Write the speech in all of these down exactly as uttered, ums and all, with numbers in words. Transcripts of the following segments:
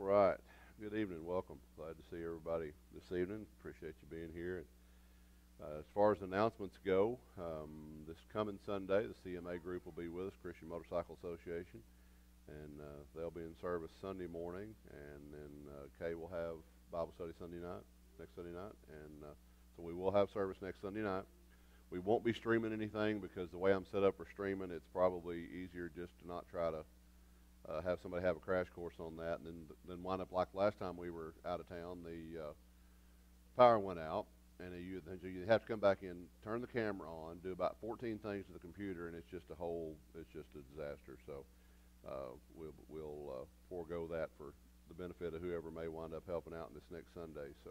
right. Good evening. Welcome. Glad to see everybody this evening. Appreciate you being here. Uh, as far as announcements go, um, this coming Sunday, the C M A group will be with us, Christian Motorcycle Association, and uh, they'll be in service Sunday morning, and then uh, Kay will have Bible study Sunday night, next Sunday night, and uh, so we will have service next Sunday night. We won't be streaming anything because the way I'm set up for streaming, it's probably easier just to not try to uh, have somebody have a crash course on that, and then then wind up like last time we were out of town. The uh, power went out, and you then you have to come back in, turn the camera on, do about fourteen things to the computer, and it's just a whole, it's just a disaster. So uh, we'll we'll uh, forego that for the benefit of whoever may wind up helping out in this next Sunday. So.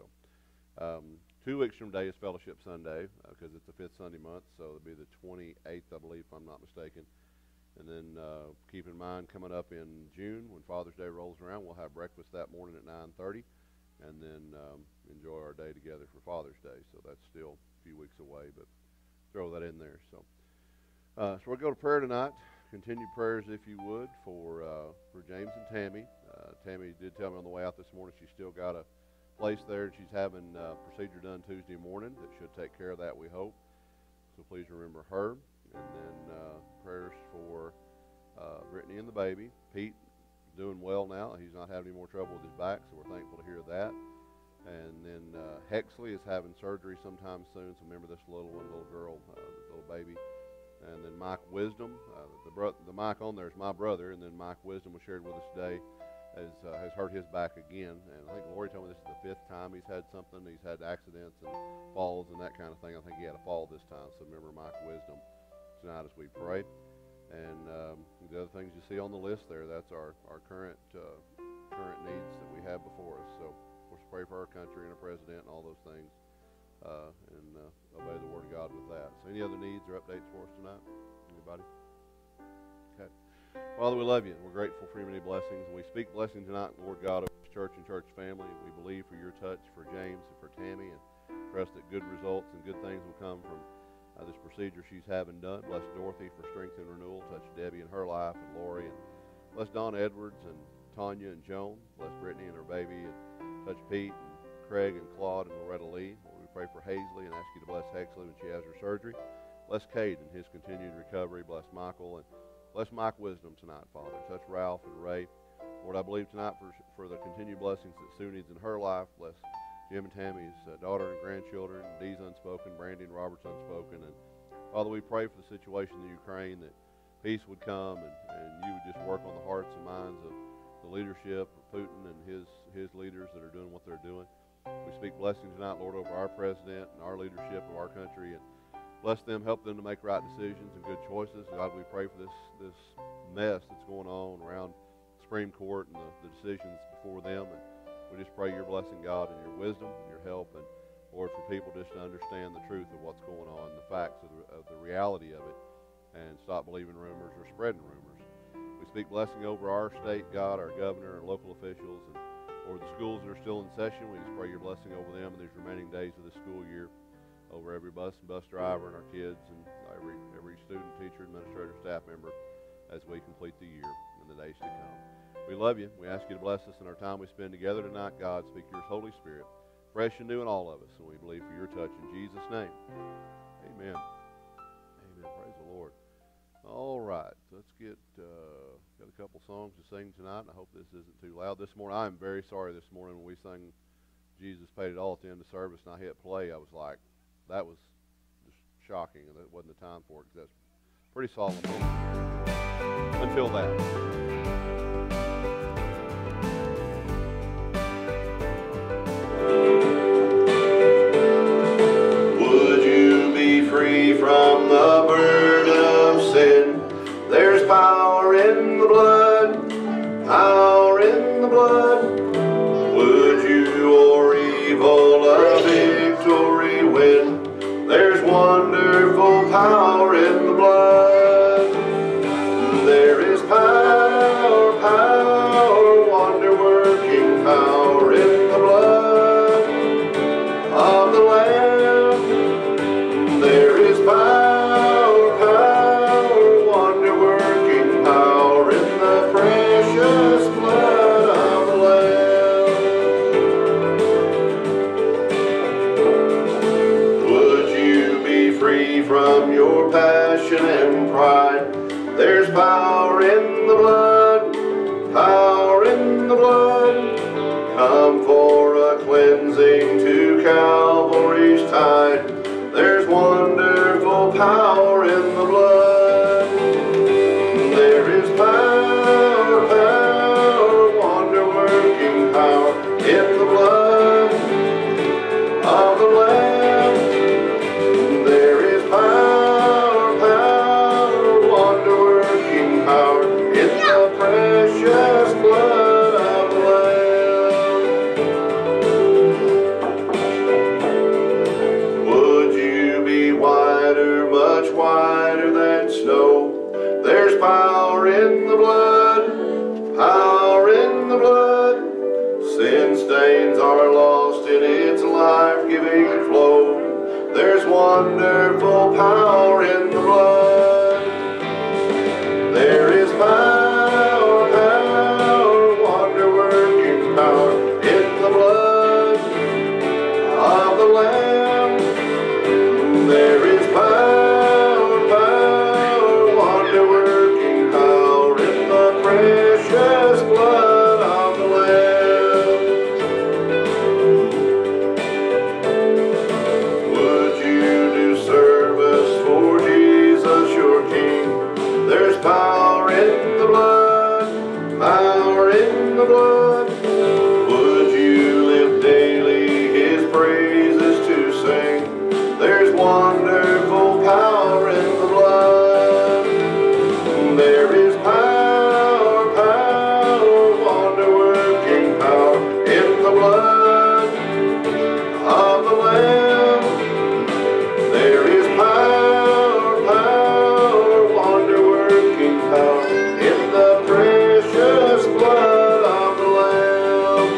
Um, two weeks from today is Fellowship Sunday because uh, it's the fifth Sunday month, so it'll be the twenty-eighth, I believe, if I'm not mistaken. And then uh, keep in mind, coming up in June, when Father's Day rolls around, we'll have breakfast that morning at nine thirty, and then um, enjoy our day together for Father's Day. So that's still a few weeks away, but throw that in there. So, uh, so we'll go to prayer tonight. Continued prayers, if you would, for uh, for James and Tammy. Uh, Tammy did tell me on the way out this morning she's still got a place there, and she's having a uh, procedure done Tuesday morning that should take care of that, we hope. So please remember her. And then uh, prayers for uh, Brittany and the baby. Pete doing well now. He's not having any more trouble with his back, so we're thankful to hear that. And then uh, Hexley is having surgery sometime soon, so remember this little one, little girl, uh, little baby. And then Mike Wisdom. Uh, the, bro the Mike on there is my brother, and then Mike Wisdom was shared with us today. Has, uh, has hurt his back again, and I think Lori told me this is the fifth time he's had something. He's had accidents and falls and that kind of thing. I think he had a fall this time, so remember Mike Wisdom tonight as we pray. And um, the other things you see on the list there, that's our, our current uh, current needs that we have before us. So of course pray for our country and our president and all those things, uh, and uh, obey the Word of God with that. So any other needs or updates for us tonight? Anybody? Okay. Father, we love you, and we're grateful for your many blessings. And we speak blessing tonight, Lord God, over this church and church family. We believe for your touch for James and for Tammy, and trust that good results and good things will come from uh, this procedure she's having done. Bless Dorothy for strength and renewal. Touch Debbie in her life, and Lori, and bless Don Edwards and Tanya and Joan. Bless Brittany and her baby, and touch Pete and Craig and Claude and Loretta Lee. Lord, we pray for Hazley and ask you to bless Hexley when she has her surgery. Bless Cade and his continued recovery. Bless Michael, and bless Mike Wisdom tonight, Father. Touch Ralph and Ray. Lord, I believe tonight for, for the continued blessings that Sue needs in her life. Bless Jim and Tammy's uh, daughter and grandchildren, Dee's unspoken, Brandy and Robert's unspoken. And Father, we pray for the situation in Ukraine, that peace would come, and, and you would just work on the hearts and minds of the leadership of Putin and his, his leaders that are doing what they're doing. We speak blessings tonight, Lord, over our president and our leadership of our country, and bless them, help them to make right decisions and good choices. God, we pray for this, this mess that's going on around the Supreme Court and the, the decisions before them. And we just pray your blessing, God, and your wisdom and your help. And, Lord, for people just to understand the truth of what's going on, the facts of the, of the reality of it, and stop believing rumors or spreading rumors. We speak blessing over our state, God, our governor, and local officials, and over the schools that are still in session. We just pray your blessing over them in these remaining days of this school year, over every bus and bus driver and our kids and every every student, teacher, administrator, staff member as we complete the year and the days to come. We love you. We ask you to bless us in our time we spend together tonight. God, speak your Holy Spirit, fresh and new in all of us, and we believe for your touch in Jesus' name. Amen. Amen. Praise the Lord. All right, let's get uh, got a couple songs to sing tonight, and I hope this isn't too loud this morning. I'm very sorry this morning when we sang Jesus Paid It All at the end of service, and I hit play. I was like, that was just shocking, and that wasn't the time for it, because that's pretty solemn moment. Until that. Free from the burden of sin. There's power in the blood, power in the blood. Would you or evil a victory win? There's wonderful power in the blood. There is power, power, wonder-working power in the blood of the Lamb. There is power, power, wonder-working power in the precious blood of the Lamb. come for a cleansing to Calvary's tide. There's wonderful power in the blood. There is power, power, wonder-working power in the blood of the Lamb. There is power, power, wonder-working power in the precious blood of the Lamb. Would you be whiter, much whiter than snow? There's power in the blood, power in the blood. Sin stains are lost in its life-giving flow. There's wonderful power in the blood. There is power, power, wonder-working power in the blood of the Lamb. There is power, power, wonder-working power in the precious blood of the Lamb. Would you do service for Jesus your King? There's power in the blood, power in the blood. Would you live daily His praises to sing? There's wonderful power in the blood. There is power, power, wonder-working power in the blood of the Lamb. There is power, power, wonder-working power in the precious blood of the Lamb.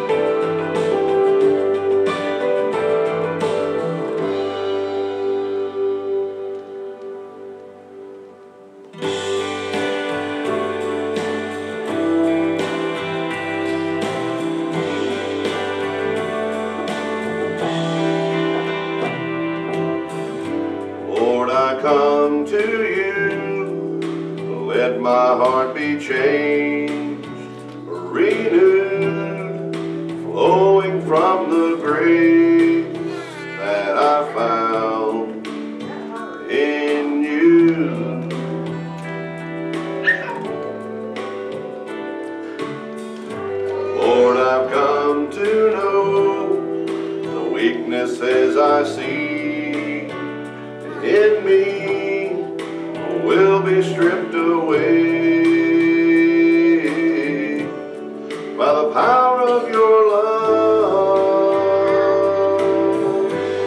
Lord, I come to you, let my heart be changed, renewed, flowing from the grace that I found in you. Lord, I've come to know the weaknesses I see in me will be stripped away by the power of your love.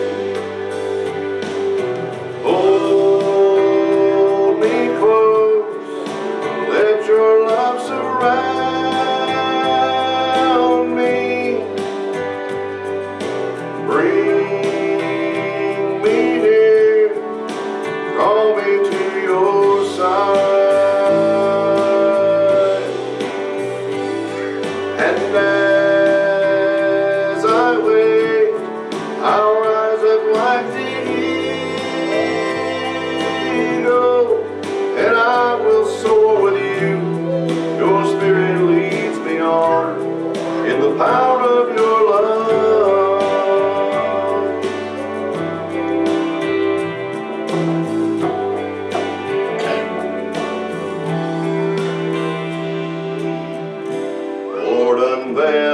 Hold me close, let your love surround me. Bring me near, draw me to your side. And as I wait, I'll rise up like the eagle, and I will soar with you. Your spirit leads me on in the power of your love. Lord, unveil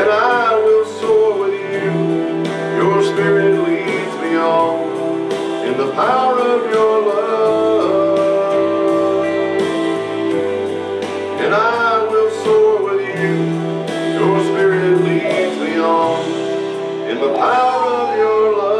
and I will soar with you. Your spirit leads me on in the power of your love, and I will soar with you. Your spirit leads me on in the power of your love.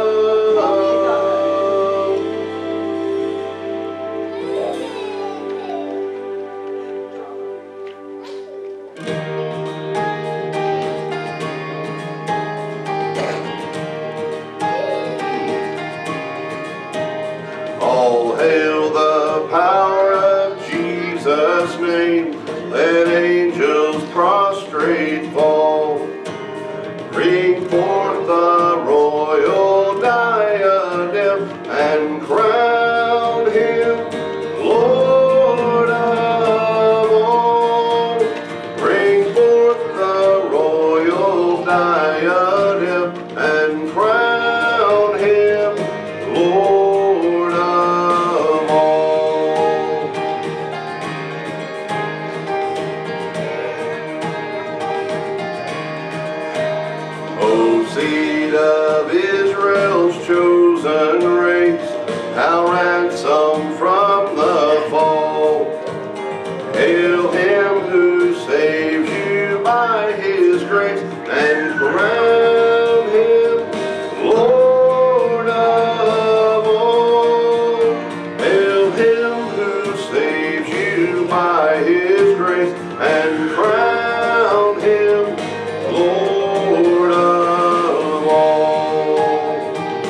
All hail the power of Jesus' name. Let angels prostrate fall. Bring forth the royal diadem and crown him Lord of all. Bring forth the royal diadem and crown him Lord of all. O seed of Israel's chosen race, how ransomed from the fall. Hail him who saves you by his grace, and crown him Lord of all. Hail him who saves you by his grace, and crown him Lord of all.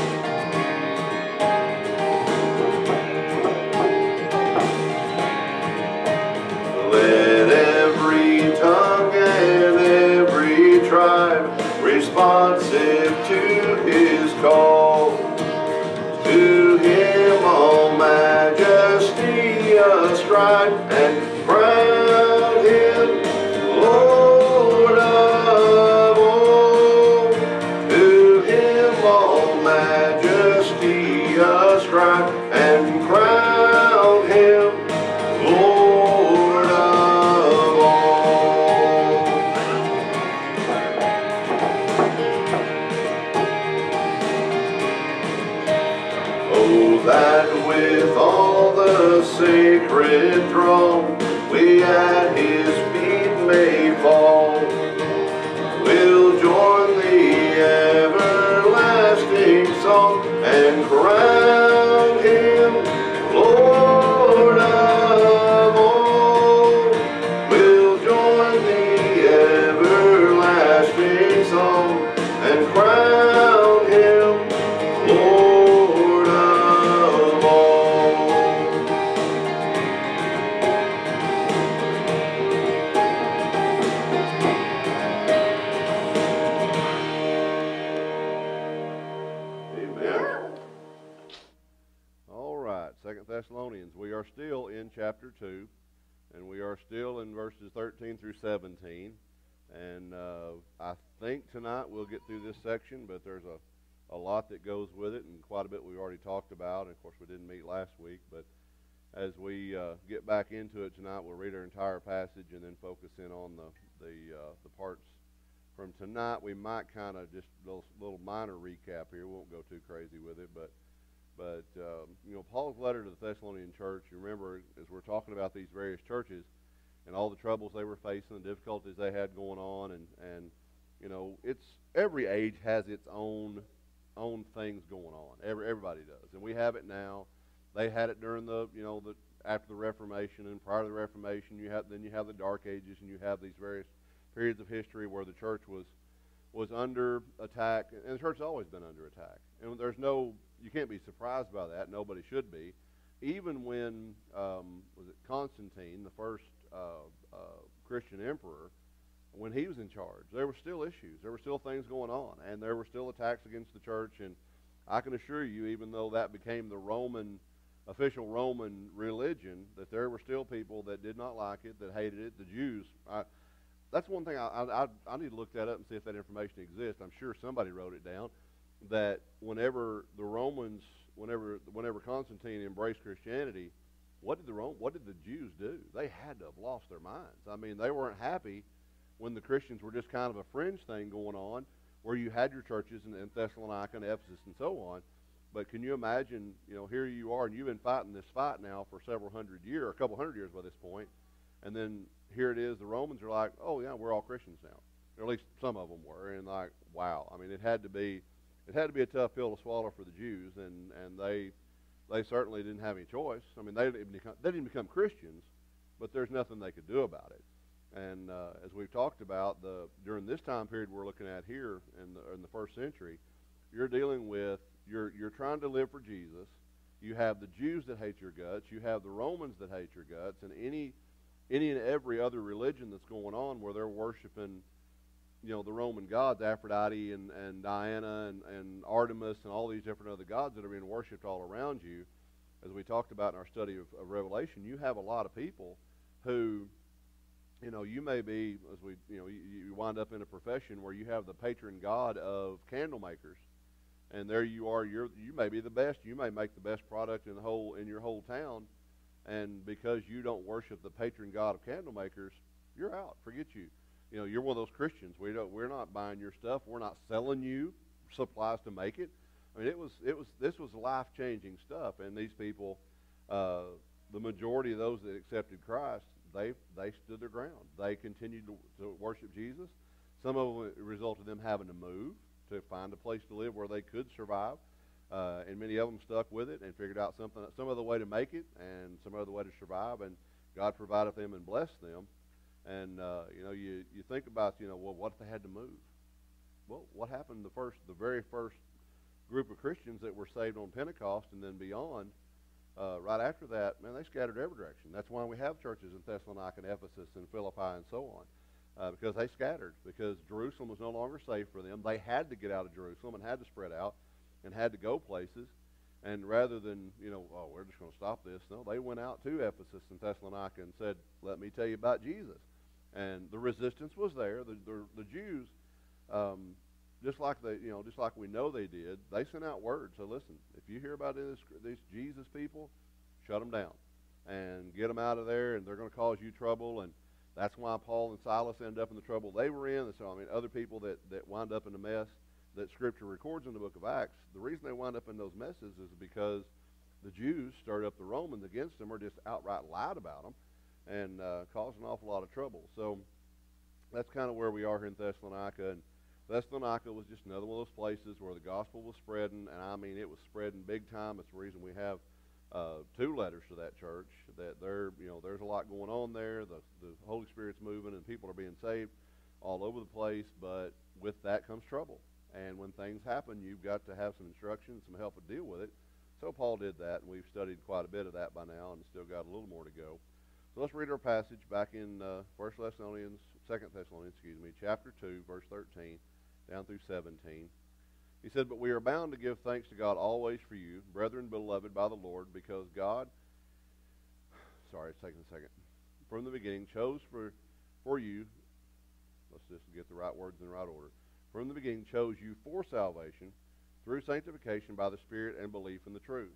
Let every tongue and every tribe responsive to his call, to him all majesty ascribe, and crown him Lord of all. To him all majesty ascribe, and crown him Lord of all. Oh, that with all the sacred throng we at his feet may fall. We'll join the everlasting song and crown him Lord of all. We'll join the everlasting song and crown him Lord of all. Amen. All right, Second Thessalonians. We are still in chapter two, and we are still in verses thirteen through seventeen. And uh, I think tonight we'll get through this section, but there's a, a lot that goes with it, and quite a bit we've already talked about. And of course, we didn't meet last week, but as we uh, get back into it tonight, we'll read our entire passage and then focus in on the the, uh, the parts from tonight. We might kind of just a little, little minor recap here. We won't go too crazy with it, but but um, you know, Paul's letter to the Thessalonian church. You remember, as we're talking about these various churches and all the troubles they were facing, the difficulties they had going on, and and you know, it's every age has its own own things going on. Every everybody does, and we have it now. They had it during the, you know, the after the Reformation and prior to the Reformation. You have then you have the Dark Ages, and you have these various periods of history where the church was was under attack, and the church has always been under attack. And there's no, you can't be surprised by that. Nobody should be. Even when um, was it Constantine, the first uh, uh, Christian emperor, when he was in charge, there were still issues. There were still things going on, and there were still attacks against the church. And I can assure you, even though that became the Roman official Roman religion, that there were still people that did not like it, that hated it. The Jews. I, that's one thing I, I I need to look that up and see if that information exists. I'm sure somebody wrote it down. That whenever the Romans, whenever whenever Constantine embraced Christianity, what did the Rome, what did the Jews do? They had to have lost their minds. I mean, they weren't happy when the Christians were just kind of a fringe thing going on, where you had your churches in, in Thessalonica and Ephesus and so on. But can you imagine, you know, here you are, and you've been fighting this fight now for several hundred years, or a couple hundred years by this point, and then here it is, the Romans are like, oh, yeah, we're all Christians now. Or at least some of them were, and like, wow. I mean, it had to be, it had to be a tough pill to swallow for the Jews, and, and they they certainly didn't have any choice. I mean, they didn't become, they didn't become Christians, but there's nothing they could do about it. And uh, as we've talked about, the during this time period we're looking at here in the, in the first century, you're dealing with, you're you're trying to live for Jesus. You have the Jews that hate your guts. You have the Romans that hate your guts, and any any and every other religion that's going on where they're worshiping, you know, the Roman gods, Aphrodite and, and Diana and, and Artemis and all these different other gods that are being worshipped all around you. As we talked about in our study of, of Revelation, you have a lot of people who, you know, you may be, as we, you know, you, you wind up in a profession where you have the patron god of candle makers, and there you are. You're you may be the best. You may make the best product in the whole in your whole town, and because you don't worship the patron god of candle makers, you're out. Forget you. You know, you're one of those Christians. We don't. We're not buying your stuff. We're not selling you supplies to make it. I mean, it was. It was. This was life-changing stuff. And these people, uh, the majority of those that accepted Christ, they they stood their ground. They continued to, to worship Jesus. Some of them, it resulted in them having to move to find a place to live where they could survive. Uh, and many of them stuck with it and figured out something, some other way to make it, and some other way to survive. And God provided them and blessed them. And, uh, you know, you, you think about, you know, well, what if they had to move? Well, what happened the first, the very first group of Christians that were saved on Pentecost and then beyond, uh, right after that, man, they scattered every direction. That's why we have churches in Thessalonica and Ephesus and Philippi and so on, uh, because they scattered, because Jerusalem was no longer safe for them. They had to get out of Jerusalem and had to spread out and had to go places. And rather than, you know, oh, we're just going to stop this, no, they went out to Ephesus and Thessalonica and said, let me tell you about Jesus. And the resistance was there. The, the, the Jews, um, just like they, you know, just like we know they did, they sent out word. So listen, if you hear about this, these Jesus people, shut them down and get them out of there, and they're going to cause you trouble. And that's why Paul and Silas ended up in the trouble they were in. And so, I mean, other people that, that wind up in the mess that Scripture records in the book of Acts, the reason they wind up in those messes is because the Jews stirred up the Romans against them, or just outright lied about them, and uh, caused an awful lot of trouble. So that's kind of where we are here in Thessalonica. And Thessalonica was just another one of those places where the gospel was spreading, and I mean, it was spreading big time. It's the reason we have uh, two letters to that church, that there, you know, there's a lot going on there. The, the Holy Spirit's moving, and people are being saved all over the place, but with that comes trouble. And when things happen, you've got to have some instruction, some help to deal with it. So Paul did that, and we've studied quite a bit of that by now, and still got a little more to go. So let's read our passage back in uh, First Thessalonians, Second Thessalonians, excuse me, chapter two, verse thirteen, down through seventeen. He said, "But we are bound to give thanks to God always for you, brethren beloved by the Lord, because God," sorry, it's taking a second, "from the beginning chose for for you," let's just get the right words in the right order, "from the beginning chose you for salvation through sanctification by the Spirit and belief in the truth,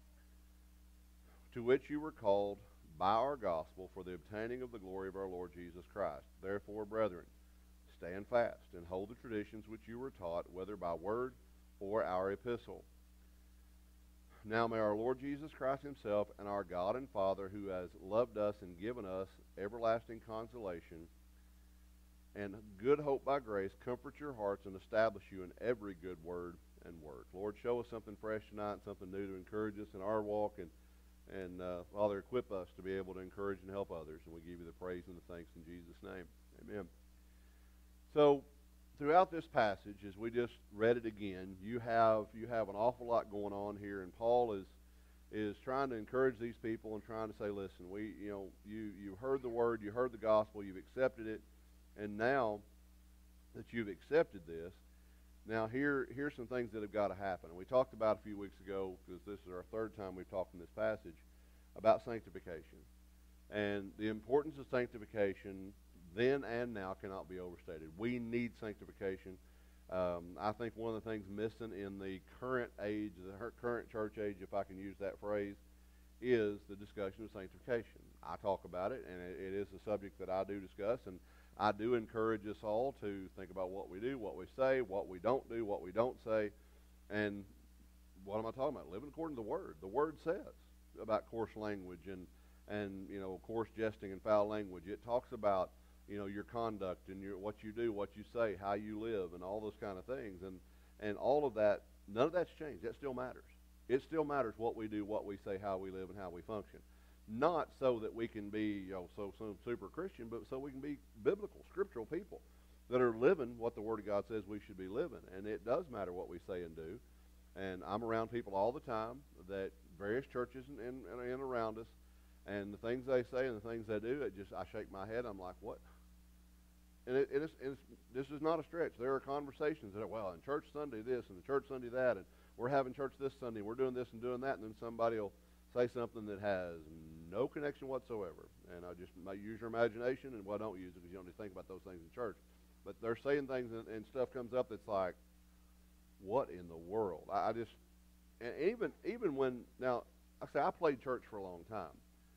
to which you were called by our gospel for the obtaining of the glory of our Lord Jesus Christ. Therefore, brethren, stand fast and hold the traditions which you were taught, whether by word or our epistle. Now may our Lord Jesus Christ himself and our God and Father, who has loved us and given us everlasting consolation and good hope by grace, comfort your hearts and establish you in every good word and work." Lord, show us something fresh tonight, something new to encourage us in our walk, and And, uh, Father, equip us to be able to encourage and help others. And we give you the praise and the thanks in Jesus' name. Amen. So, throughout this passage, as we just read it again, you have you have an awful lot going on here. And Paul is is trying to encourage these people and trying to say, listen, we you know you you heard the word, you heard the gospel, you've accepted it, and now that you've accepted this, now, here, here's some things that have got to happen. And we talked about a few weeks ago, because this is our third time we've talked in this passage, about sanctification. And the importance of sanctification then and now cannot be overstated. We need sanctification. Um, I think one of the things missing in the current age, the current church age, if I can use that phrase, is the discussion of sanctification. I talk about it, and it, it is a subject that I do discuss. And I do encourage us all to think about what we do, what we say, what we don't do, what we don't say, and what am I talking about? Living according to the Word. The Word says about coarse language and, and you know, coarse jesting and foul language. It talks about, you know, your conduct and your what you do, what you say, how you live, and all those kind of things. And, and all of that, none of that's changed. That still matters. It still matters what we do, what we say, how we live, and how we function. Not so that we can be, you know, so, so super Christian, but so we can be biblical, scriptural people that are living what the Word of God says we should be living. And it does matter what we say and do. And I'm around people all the time that various churches and, and, and around us, and the things they say and the things they do, it just I shake my head. I'm like, what? And it, it is, it's, this is not a stretch. There are conversations that are, well, in church Sunday this and the church Sunday that, and we're having church this Sunday, we're doing this and doing that, and then somebody will say something that has no connection whatsoever. And I just might use your imagination, and well, don't use it because you don't need to think about those things in church. But they're saying things, and, and stuff comes up that's like, what in the world? I, I just, and even even when, now, I say I played church for a long time,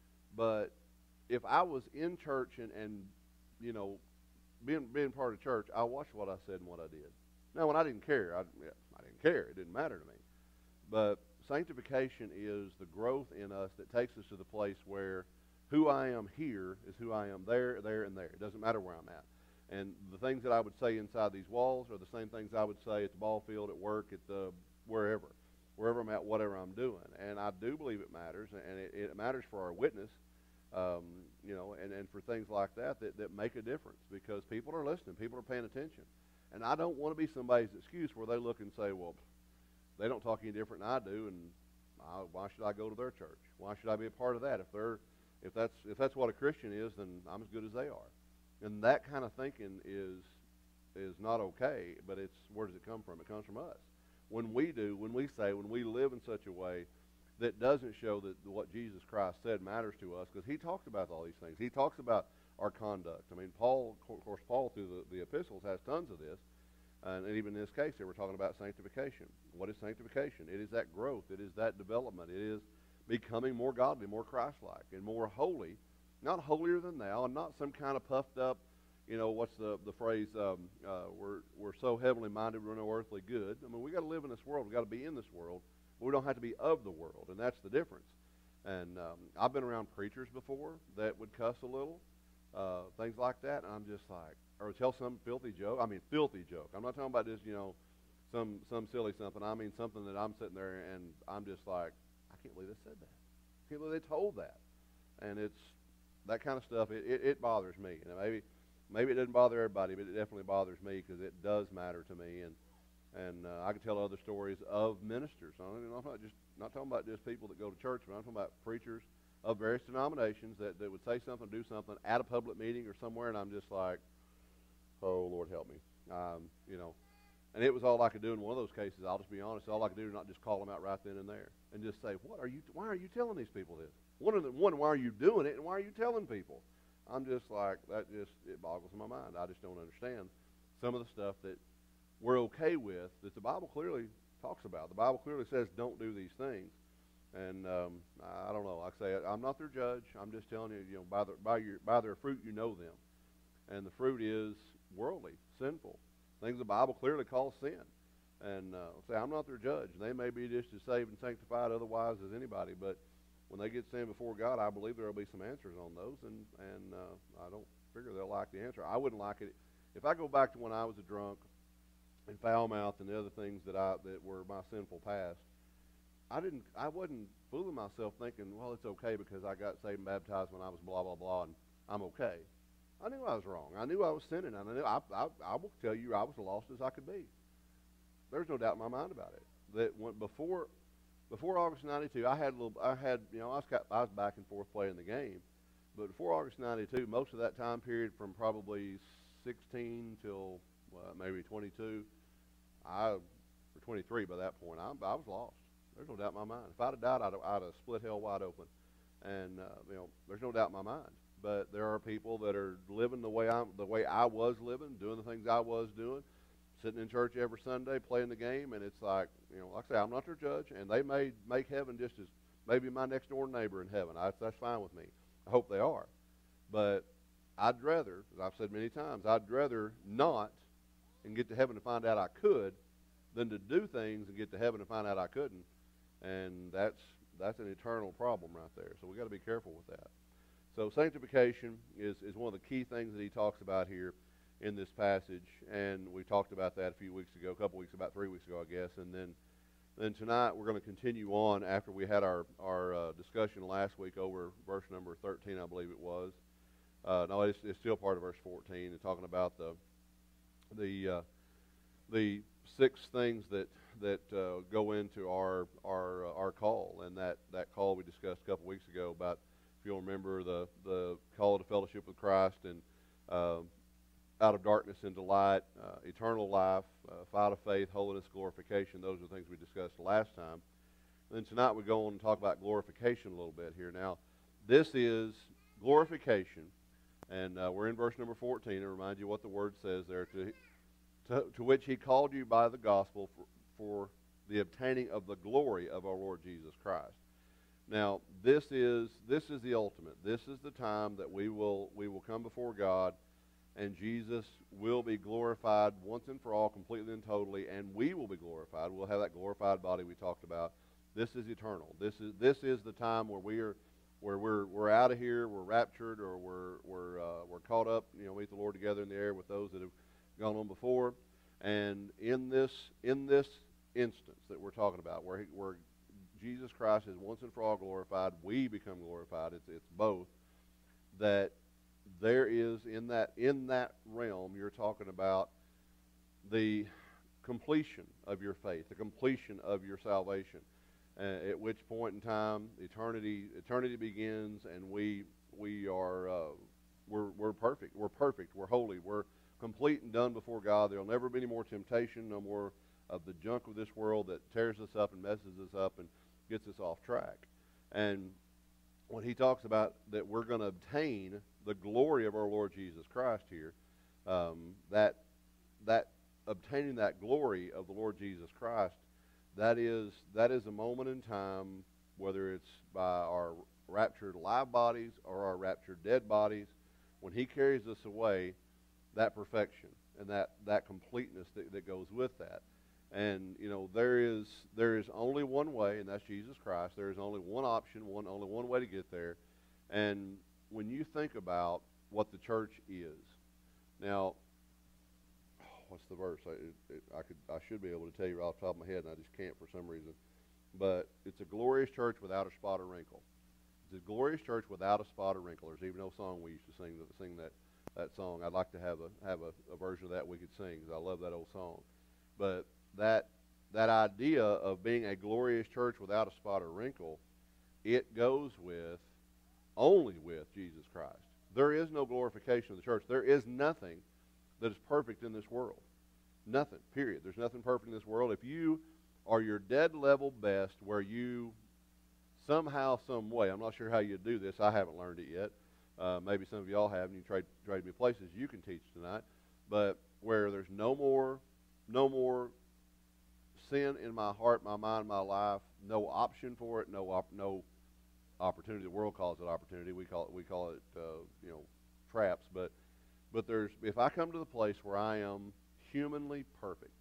but if I was in church and, and you know, being being part of church, I watched what I said and what I did. Now, when I didn't care, I, yeah, I didn't care. It didn't matter to me. But sanctification is the growth in us that takes us to the place where who I am here is who I am there, there, and there. It doesn't matter where I'm at. And the things that I would say inside these walls are the same things I would say at the ball field, at work, at the wherever, wherever I'm at, whatever I'm doing. And I do believe it matters, and it, it matters for our witness, um, you know, and, and for things like that, that that make a difference because people are listening, people are paying attention. And I don't want to be somebody's excuse where they look and say, well, they don't talk any different than I do, and I, why should I go to their church? Why should I be a part of that? If they're, if that's if that's what a Christian is, then I'm as good as they are. And that kind of thinking is is not okay, but it's where does it come from? It comes from us. When we do, when we say, when we live in such a way that doesn't show that what Jesus Christ said matters to us, because he talks about all these things. He talks about our conduct. I mean, Paul, of course, Paul through the, the epistles has tons of this. And even in this case, they were talking about sanctification. What is sanctification? It is that growth. It is that development. It is becoming more godly, more Christ-like, and more holy. Not holier than thou, and not some kind of puffed up, you know, what's the the phrase? Um, uh, we're we're so heavenly minded, we're no earthly good. I mean, we got to live in this world. We got to be in this world, but we don't have to be of the world, and that's the difference. And um, I've been around preachers before that would cuss a little, uh, things like that, and I'm just like, or tell some filthy joke. I mean, filthy joke. I'm not talking about just, you know, some some silly something. I mean something that I'm sitting there and I'm just like, I can't believe they said that. I can't believe they told that. And it's that kind of stuff. It, it, it bothers me. You know, maybe maybe it doesn't bother everybody, but it definitely bothers me because it does matter to me. And and uh, I can tell other stories of ministers. I'm not just not talking about just people that go to church, but I'm talking about preachers of various denominations that, that would say something, do something at a public meeting or somewhere, and I'm just like, oh, Lord, help me. Um, you know, and it was all I could do in one of those cases. I'll just be honest. All I could do is not just call them out right then and there and just say, what are you, why are you telling these people this? One, of the, one, why are you doing it, and why are you telling people? I'm just like, that just, it boggles my mind. I just don't understand some of the stuff that we're okay with that the Bible clearly talks about. The Bible clearly says don't do these things. And um, I don't know. Like I say, I'm not their judge. I'm just telling you, you know, by, the, by, your, by their fruit you know them. And the fruit is worldly, sinful, things the Bible clearly calls sin. And uh, say, I'm not their judge. They may be just as saved and sanctified otherwise as anybody, but when they get stand before God, I believe there will be some answers on those, and, and uh, I don't figure they'll like the answer. I wouldn't like it. If I go back to when I was a drunk and foul-mouthed and the other things that I that were my sinful past, I didn't. I wasn't fooling myself thinking, well, it's okay because I got saved and baptized when I was blah, blah, blah, and I'm okay. I knew I was wrong. I knew I was sinning. I knew. I, I, I will tell you, I was as lost as I could be. There's no doubt in my mind about it. That when, before, before August ninety-two, I had a little. I had, you know, I was I was back and forth playing the game, but before August ninety-two, most of that time period from probably sixteen till uh, maybe twenty-two, I or twenty-three by that point, I, I was lost. There's no doubt in my mind. If I'd have died, I'd have, I'd have split hell wide open, and uh, you know, there's no doubt in my mind. But there are people that are living the way I the way I was living, doing the things I was doing, sitting in church every Sunday, playing the game, and it's like, you know, like I say, I'm not their judge, and they may make heaven just as maybe my next door neighbor in heaven. I, that's fine with me. I hope they are. But I'd rather, as I've said many times, I'd rather not and get to heaven to find out I could than to do things and get to heaven and find out I couldn't. And that's that's an eternal problem right there. So we got to be careful with that. So sanctification is, is one of the key things that he talks about here in this passage. And we talked about that a few weeks ago, a couple weeks, about three weeks ago, I guess. And then then tonight we're going to continue on after we had our, our uh, discussion last week over verse number thirteen, I believe it was. Uh, no, it's, it's still part of verse fourteen, and talking about the the uh, the six things that that uh, go into our our uh, our call, and that, that call we discussed a couple weeks ago about, if you'll remember, the the call to fellowship with Christ and uh, out of darkness into light, uh, eternal life, uh, fight of faith, holiness, glorification. Those are the things we discussed last time. And then tonight we go on and talk about glorification a little bit here. Now, this is glorification, and uh, we're in verse number fourteen. And remind you what the word says there. To, to, to which he called you by the gospel for, for the obtaining of the glory of our Lord Jesus Christ. Now, this is this is the ultimate. This is the time that we will we will come before God, and Jesus will be glorified once and for all, completely and totally, and we will be glorified. We'll have that glorified body we talked about. This is eternal. This is this is the time where we are, where we're we're out of here, we're raptured, or we're we're uh, we're caught up. You know, meet the Lord together in the air with those that have gone on before. And in this in this instance that we're talking about, where he, where Jesus Christ is once and for all glorified, we become glorified. It's it's both. That there is in that in that realm, you're talking about the completion of your faith, the completion of your salvation. Uh, at which point in time, eternity eternity begins, and we we are uh, we're we're perfect. We're perfect. We're holy. We're complete and done before God. There'll never be any more temptation, no more of the junk of this world that tears us up and messes us up and gets us off track. And when he talks about that we're going to obtain the glory of our Lord Jesus Christ here, um, that that obtaining that glory of the Lord Jesus Christ, that is that is a moment in time, whether it's by our raptured live bodies or our raptured dead bodies, when he carries us away, that perfection and that, that completeness that, that goes with that. And, you know, there is there is only one way, and that's Jesus Christ. There is only one option, one only one way to get there. And when you think about what the church is, now, what's the verse? I, it, it, I could I should be able to tell you right off the top of my head, and I just can't for some reason. But it's a glorious church without a spot or wrinkle. It's a glorious church without a spot or wrinkle. There's even no song we used to sing that sing that that song. I'd like to have a have a, a version of that we could sing, because I love that old song. But that that idea of being a glorious church without a spot or wrinkle, it goes with only with Jesus Christ. There is no glorification of the church. There is nothing that is perfect in this world. Nothing, period. There's nothing perfect in this world. If you are your dead level best, where you somehow, some way, I'm not sure how you do this. I haven't learned it yet. Uh, maybe some of y'all have, and you trade trade me places you can teach tonight. But where there's no more, no more sin in my heart, my mind, my life, no option for it, no op- no opportunity. The world calls it opportunity. We call it we call it uh, you know traps. But but there's if I come to the place where I am humanly perfect,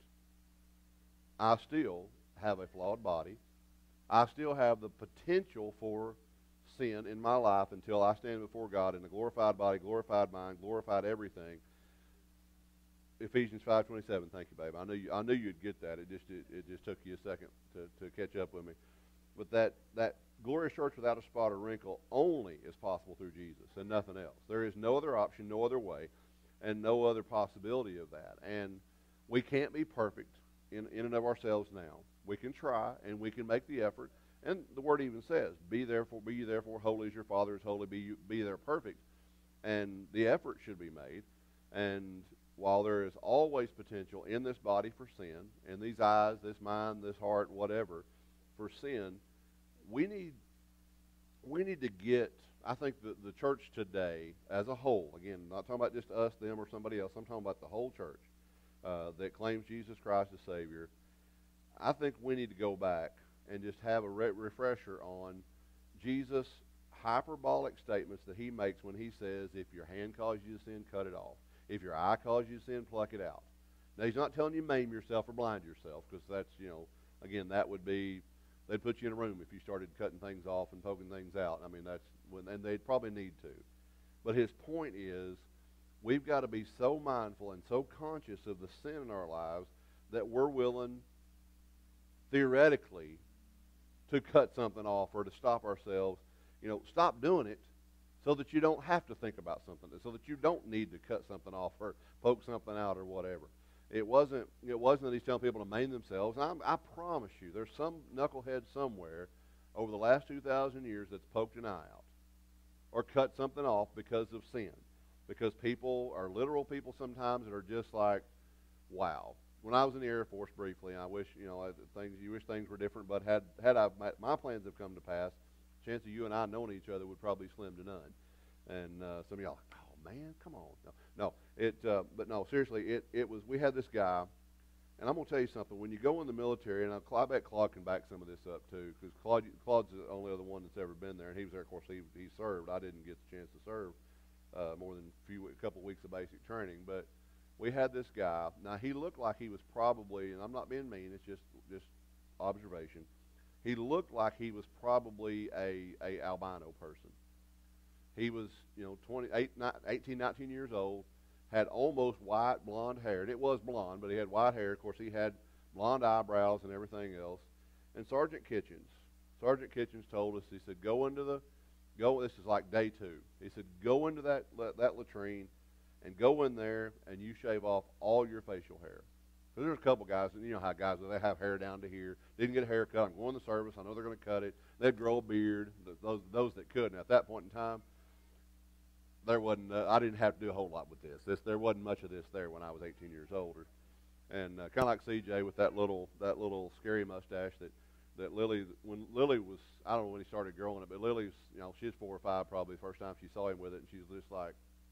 I still have a flawed body. I still have the potential for sin in my life until I stand before God in a glorified body, glorified mind, glorified everything. Ephesians five twenty-seven. Thank you, babe. I knew you, I knew you'd get that. It just it, it just took you a second to, to catch up with me. But that that glorious church without a spot or wrinkle only is possible through Jesus and nothing else. There is no other option, no other way, and no other possibility of that. And we can't be perfect in, in and of ourselves now. We can try, and we can make the effort. And the Word even says, "Be therefore, be you therefore holy as your Father is holy. Be you, be there perfect." And the effort should be made. And while there is always potential in this body for sin, in these eyes, this mind, this heart, whatever, for sin, we need we need to get. I think the the church today, as a whole, again, not talking about just us, them, or somebody else. I'm talking about the whole church uh, that claims Jesus Christ as Savior. I think we need to go back and just have a re- refresher on Jesus, hyperbolic statements that he makes when he says, if your hand causes you to sin, cut it off. If your eye causes you to sin, pluck it out. Now, he's not telling you maim yourself or blind yourself, because that's, you know, again, that would be, they'd put you in a room if you started cutting things off and poking things out. I mean, that's, when, and they'd probably need to. But his point is, we've got to be so mindful and so conscious of the sin in our lives that we're willing, theoretically, to cut something off or to stop ourselves. You know, stop doing it so that you don't have to think about something, so that you don't need to cut something off or poke something out or whatever. It wasn't, it wasn't that he's telling people to maim themselves. And I'm, I promise you, there's some knucklehead somewhere over the last two thousand years that's poked an eye out or cut something off because of sin. Because people are literal people sometimes that are just like, wow. When I was in the Air Force briefly, I wish, you know, things, you wish things were different, but had, had I, my, my plans have come to pass, the chance of you and I knowing each other would probably be slim to none. And uh, some of y'all, oh man, come on. No, no it, uh, but no, seriously, it, it was, we had this guy, and I'm going to tell you something. When you go in the military, and I, I bet Claude can back some of this up too, because Claude, Claude's the only other one that's ever been there, and he was there, of course, he, he served. I didn't get the chance to serve uh, more than a few, a couple weeks of basic training, but we had this guy. Now, he looked like he was probably, and I'm not being mean, it's just, just observation. He looked like he was probably a, a albino person. He was, you know, twenty-eight, eighteen, nineteen years old, had almost white blonde hair. And it was blonde, but he had white hair. Of course, he had blonde eyebrows and everything else. And Sergeant Kitchens, Sergeant Kitchens told us, he said, go into the, go, this is like day two. He said, go into that, that latrine and go in there and you shave off all your facial hair. So there's a couple guys, and you know how guys, they have hair down to here. Didn't get a haircut. I'm going to the service. I know they're going to cut it. They'd grow a beard, those, those that could. Now, at that point in time, there wasn't, uh, I didn't have to do a whole lot with this. this. There wasn't much of this there when I was eighteen years older. And uh, kind of like C J with that little, that little scary mustache that, that Lily, when Lily was, I don't know when he started growing it, but Lily's, you know, she's four or five probably the first time she saw him with it, and she's just like,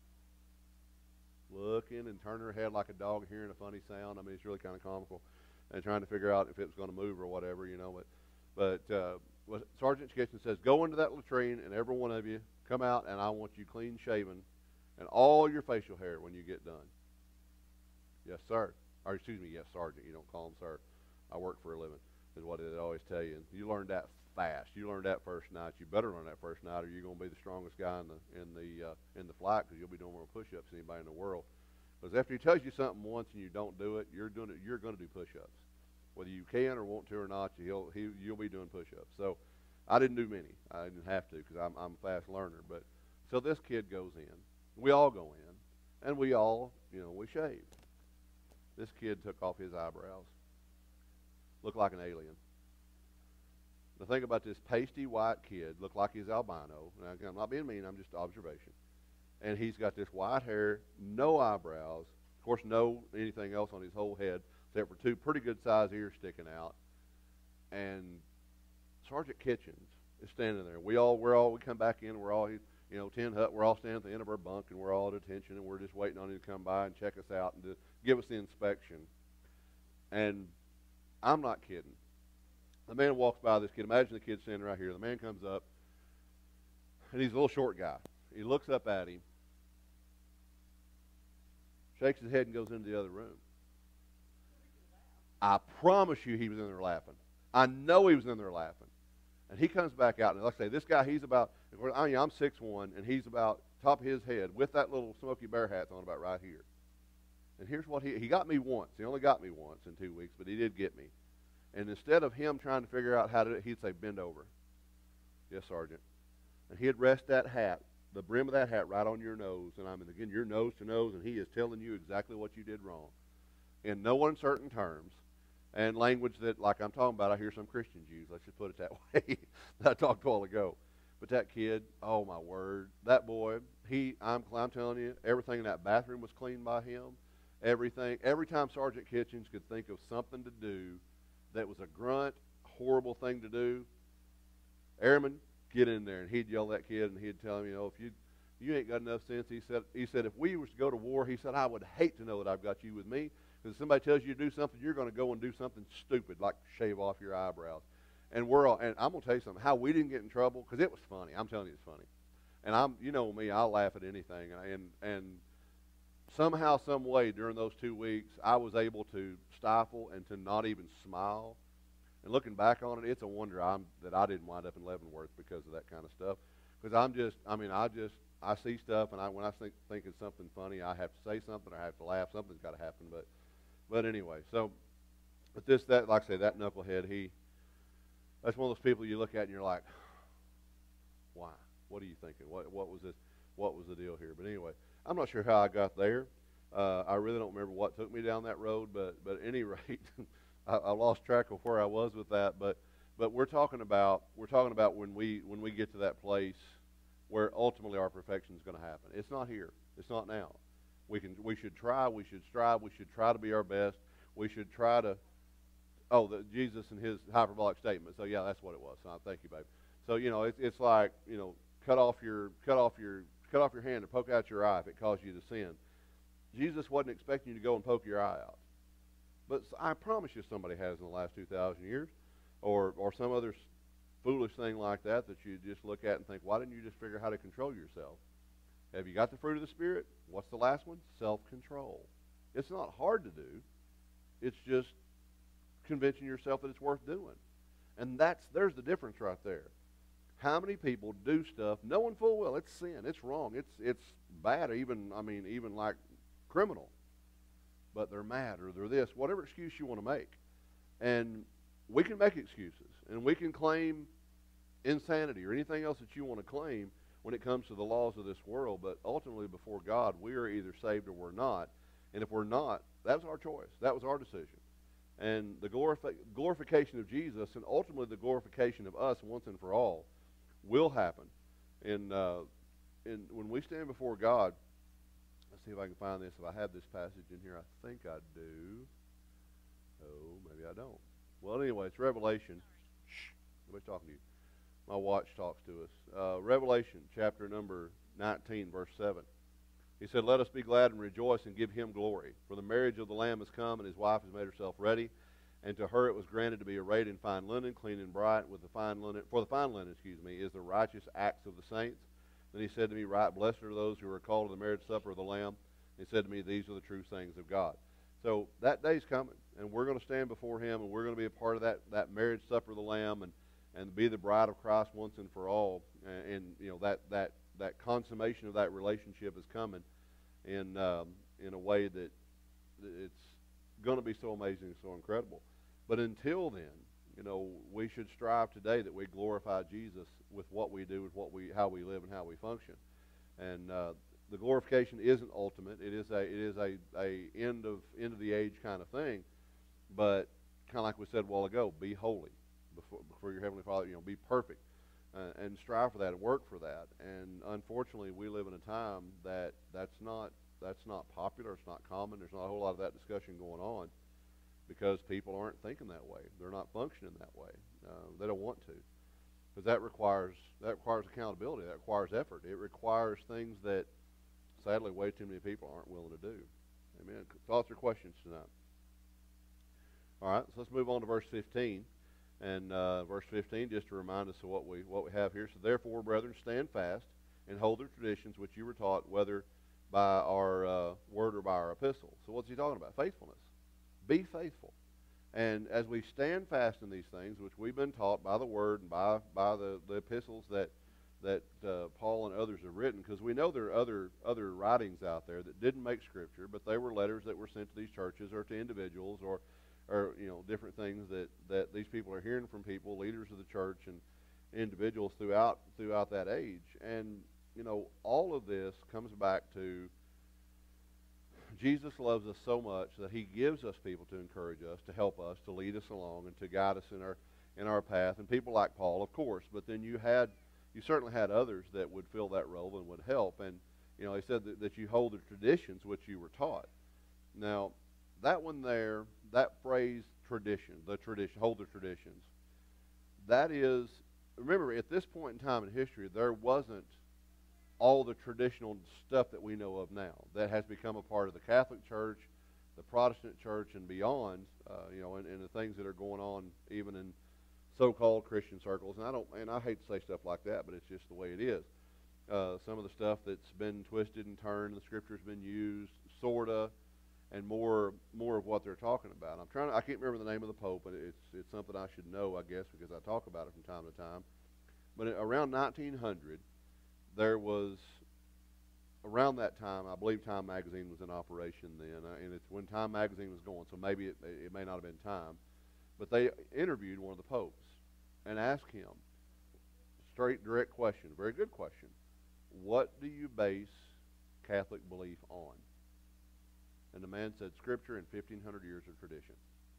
looking and turning her head like a dog hearing a funny sound. I mean, it's really kind of comical, and trying to figure out if it was going to move or whatever, you know. But, but uh, what Sergeant Kitchen says, go into that latrine, and every one of you come out, and I want you clean shaven, and all your facial hair when you get done. Yes, sir. Or excuse me, yes, Sergeant. You don't call him sir. I work for a living, is what they always tell you. And you learned that fast. You learned that first night. You better learn that first night, or you're going to be the strongest guy in the in the uh, in the flight, because you'll be doing more push-ups than anybody in the world. Because after he tells you something once and you don't do it, you're doing it. You're going to do push-ups, whether you can or want to or not. You'll he, you'll be doing push-ups. So I didn't do many. I didn't have to, because I'm I'm a fast learner. But so this kid goes in. We all go in, and we all, you know, we shave. This kid took off his eyebrows. Looked like an alien. The thing about this pasty white kid, looked like he's albino. Now, again, I'm not being mean, I'm just observation. And he's got this white hair, no eyebrows, of course, no anything else on his whole head, except for two pretty good sized ears sticking out. And Sergeant Kitchens is standing there. We all, we're all, we come back in, we're all, you know, tin hut, we're all standing at the end of our bunk, and we're all at attention, and we're just waiting on him to come by and check us out and to give us the inspection. And I'm not kidding. The man walks by this kid. Imagine the kid standing right here. The man comes up, and he's a little short guy. He looks up at him, shakes his head, and goes into the other room. I promise you he was in there laughing. I know he was in there laughing. And he comes back out, and like I say, this guy, he's about, I mean, I'm six one, and he's about top of his head with that little Smokey Bear hat on about right here. And here's what he, he got me once. He only got me once in two weeks, but he did get me. And instead of him trying to figure out how to do it, he'd say, bend over. Yes, Sergeant. And he'd rest that hat, the brim of that hat, right on your nose. And I mean, again, your nose to nose, and he is telling you exactly what you did wrong. In no uncertain terms, and language that, like I'm talking about, I hear some Christians use. Let's just put it that way. that I talked a while ago. But that kid, oh my word, that boy, he, I'm, I'm telling you, everything in that bathroom was cleaned by him. Everything, every time Sergeant Kitchens could think of something to do that was a grunt, horrible thing to do, Airman, get in there. And he'd yell at that kid, and he'd tell him, you know, if you you ain't got enough sense. He said, he said, if we was to go to war, he said, I would hate to know that I've got you with me, because if somebody tells you to do something, you're going to go and do something stupid, like shave off your eyebrows. and we're all, and I'm gonna tell you something. How we didn't get in trouble because it was funny. I'm telling you, it's funny. And I'm, you know me, I'll laugh at anything. And and somehow, some way, during those two weeks, I was able to stifle and to not even smile. And looking back on it, it's a wonder I'm, that I didn't wind up in Leavenworth because of that kind of stuff. Because I'm just, I mean, I just, I see stuff, and I when I think think it's something funny, I have to say something, or I have to laugh. Something's got to happen. But, but anyway, so, but this, that, like I say, that knucklehead, he, that's one of those people you look at and you're like, why? What are you thinking? What, what was this? What was the deal here? But anyway, I'm not sure how I got there. Uh, I really don't remember what took me down that road. But, but at any rate, I, I lost track of where I was with that. But, but we're talking about, we're talking about when we, when we get to that place where ultimately our perfection is going to happen. It's not here. It's not now. We can, we should try. We should strive. We should try to be our best. We should try to. Oh, the, Jesus and his hyperbolic statement. So yeah, that's what it was. So thank you, babe. So you know, it's it's like you know, cut off your cut off your cut off your hand or poke out your eye if it caused you to sin. Jesus wasn't expecting you to go and poke your eye out, but I promise you, somebody has in the last two thousand years, or or some other foolish thing like that that you just look at and think, why didn't you just figure out how to control yourself? Have you got the fruit of the Spirit? What's the last one? Self-control. It's not hard to do. It's just convincing yourself that it's worth doing. And that's there's the difference right there. How many people do stuff knowing full well it's sin, it's wrong, it's it's bad, even I mean even like criminal, but they're mad or they're this, whatever excuse you want to make. And we can make excuses and we can claim insanity or anything else that you want to claim when it comes to the laws of this world, but ultimately before God we are either saved or we're not. And if we're not, that was our choice, that was our decision. And the glorifi- glorification of Jesus and ultimately the glorification of us once and for all will happen. And uh, in, when we stand before God, let's see if I can find this. If I have this passage in here, I think I do. Oh, maybe I don't. Well, anyway, it's Revelation. Shh, nobody's talking to you. My watch talks to us. Uh, Revelation chapter number nineteen, verse seven. He said, let us be glad and rejoice and give him glory. For the marriage of the Lamb has come, and his wife has made herself ready. And to her it was granted to be arrayed in fine linen, clean and bright, with the fine linen, for the fine linen, excuse me, is the righteous acts of the saints. Then he said to me, right, blessed are those who are called to the marriage supper of the Lamb. He said to me, these are the true things of God. So that day's coming, and we're going to stand before him, and we're going to be a part of that, that marriage supper of the Lamb, and, and be the bride of Christ once and for all. And, and you know, that, that, that consummation of that relationship is coming in um, in a way that it's going to be so amazing and so incredible. But until then, you know, we should strive today that we glorify Jesus with what we do, with what we, how we live, and how we function. And uh, the glorification isn't ultimate; it is a it is a, a end of end of the age kind of thing. But kind of like we said a while ago, be holy before before your heavenly Father. You know, be perfect. Uh, and strive for that and work for that. And unfortunately, we live in a time that that's not that's not popular. It's not common. There's not a whole lot of that discussion going on because people aren't thinking that way. They're not functioning that way. Uh, they don't want to, because that requires that requires accountability. That requires effort. It requires things that sadly way too many people aren't willing to do. Amen. Thoughts or questions tonight? All right. So let's move on to verse fifteen. And uh, verse fifteen, just to remind us of what we what we have here. So therefore, brethren, stand fast and hold the traditions which you were taught, whether by our uh, word or by our epistle. So what's he talking about? Faithfulness. Be faithful. And as we stand fast in these things, which we've been taught by the word and by by the, the epistles that that uh, Paul and others have written, because we know there are other other writings out there that didn't make Scripture, but they were letters that were sent to these churches or to individuals or or you know different things that, that these people are hearing from people, leaders of the church and individuals throughout throughout that age. And you know all of this comes back to Jesus loves us so much that he gives us people to encourage us, to help us, to lead us along, and to guide us in our in our path. And people like Paul, of course, but then you had you certainly had others that would fill that role and would help. And you know he said that, that you hold the traditions which you were taught. Now that one there, that phrase tradition, the tradition, hold the traditions, that is, remember at this point in time in history, there wasn't all the traditional stuff that we know of now. That has become a part of the Catholic Church, the Protestant Church, and beyond, uh, you know, and, and the things that are going on even in so-called Christian circles, and I don't, and I hate to say stuff like that, but it's just the way it is. Uh, some of the stuff that's been twisted and turned, the Scripture's been used, sorta, and more, more of what they're talking about. I'm trying to, I can't remember the name of the Pope, but it's, it's something I should know, I guess, because I talk about it from time to time. But around nineteen hundred, there was, around that time, I believe Time Magazine was in operation then, uh, and it's when Time Magazine was going, so maybe it, it may not have been Time, but they interviewed one of the popes and asked him, straight, direct question, very good question, what do you base Catholic belief on? And the man said, Scripture and fifteen hundred years of tradition.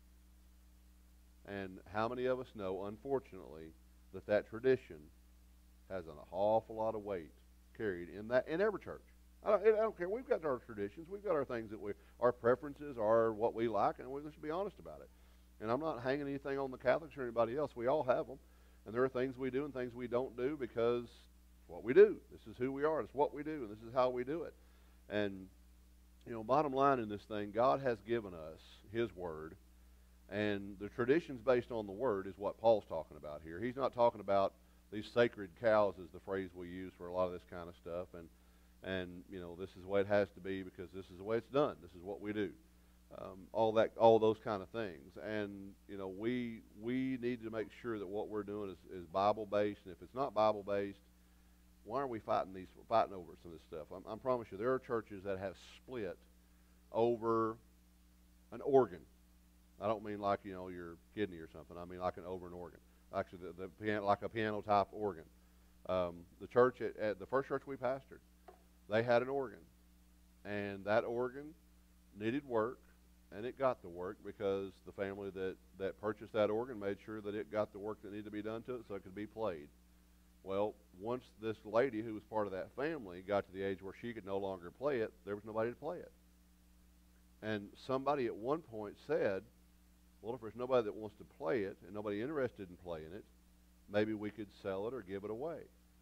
And how many of us know, unfortunately, that that tradition has an awful lot of weight carried in that in every church? I don't, I don't care. We've got our traditions. We've got our things that we, our preferences are what we like, and we just be honest about it. And I'm not hanging anything on the Catholics or anybody else. We all have them. And there are things we do and things we don't do because it's what we do. This is who we are. It's what we do, and this is how we do it. And, you know, bottom line in this thing, God has given us His Word, and the traditions based on the Word is what Paul's talking about here. He's not talking about these sacred cows is the phrase we use for a lot of this kind of stuff, and, and you know, this is the way it has to be because this is the way it's done. This is what we do. Um, all that, all those kind of things. And, you know, we we need to make sure that what we're doing is, is Bible-based, and if it's not Bible-based, why are we fighting these fighting over some of this stuff? I'm, I promise you, there are churches that have split over an organ. I don't mean like, you know, your kidney or something. I mean like an over an organ, actually the, the piano, like a piano type organ. Um, the church at, at the first church we pastored, they had an organ, and that organ needed work, and it got the work because the family that that purchased that organ made sure that it got the work that needed to be done to it so it could be played. Well, once this lady who was part of that family got to the age where she could no longer play it, there was nobody to play it. And somebody at one point said, well, if there's nobody that wants to play it and nobody interested in playing it, maybe we could sell it or give it away.